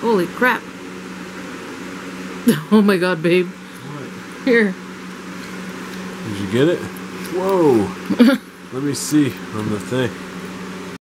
Holy crap. Oh my god, babe. What? Here. Did you get it? Whoa. Let me see on the thing.